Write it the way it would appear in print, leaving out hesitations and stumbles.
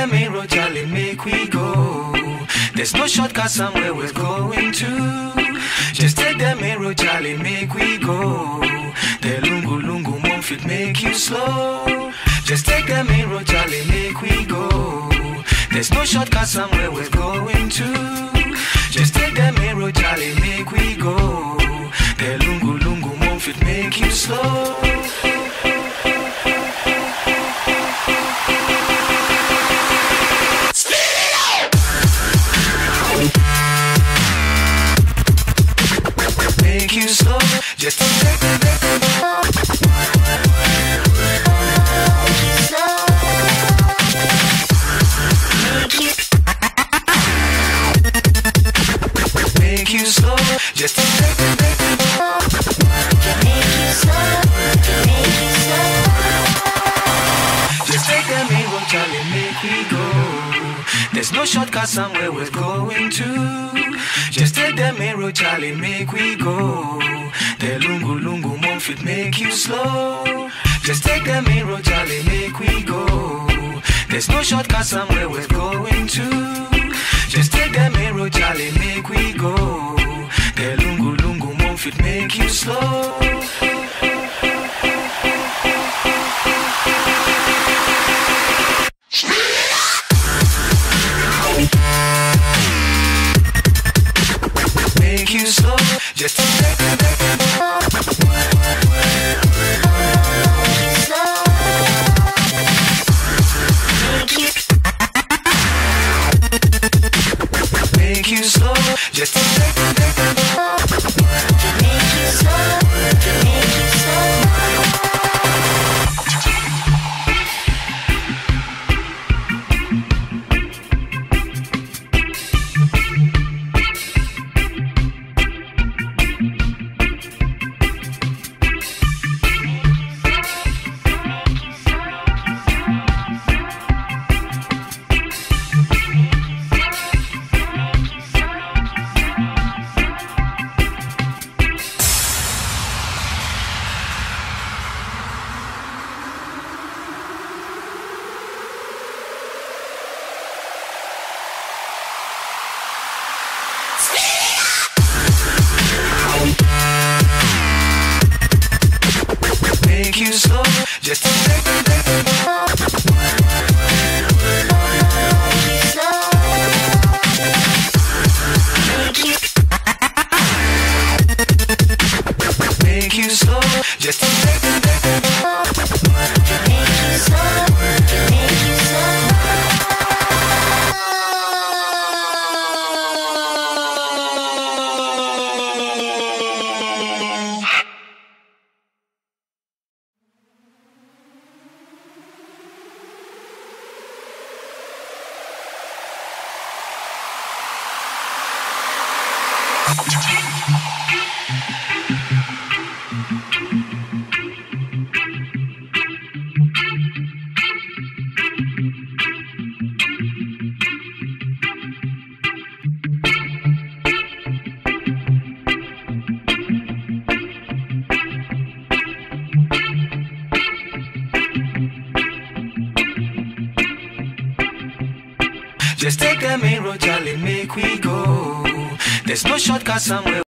main road, Charlie, make we go. There's no shortcut somewhere we're going to. Just take the main road, Charlie, make we go. The lungu lungu won't fit make you slow. Just take the main road, Charlie, make we go. There's no shortcut somewhere we're going to. Just take the main road, Charlie, make we go. The lungu lungu won't fit make you slow. Make you slow, just to take the make you slow, just to take the just take the main road, Charlie, make we go. There's no shortcut somewhere we're going to. Just take the main road, Charlie, make we go. The lungu lungu won't fit make you slow. Just take the main road, Charlie, make we go. There's no shortcut somewhere we're going to. Just take the main road, Charlie, make we go. The lungu lungu won't fit make you slow. Make you slow, just to take make you slow, just to take make you slow, just to take make you slow, just to take just take the main road, Charlie, make we go. There's no shortcut somewhere.